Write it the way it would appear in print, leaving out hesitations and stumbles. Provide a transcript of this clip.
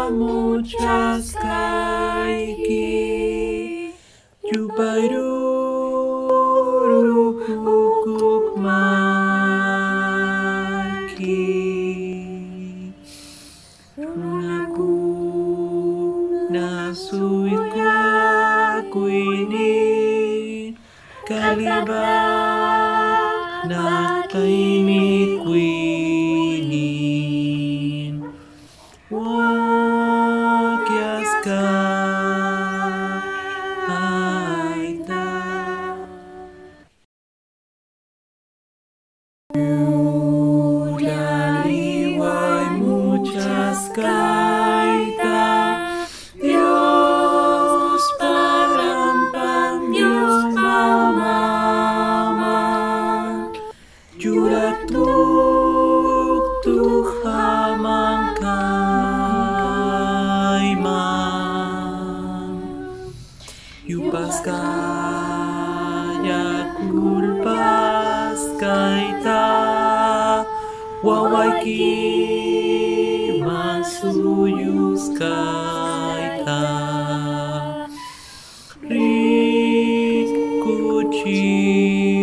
muchas kaiki Jupairu kukuk maki Runaku nasuit kuini Kalibat na taimit kuinin Wakyas ka aita Yudaliway muchas kaita Dios parampam Dios mamaman Juratuk hamang kaiman Yupas kaya kulpas kaita Wawai ki masuyus kaita Rit kuci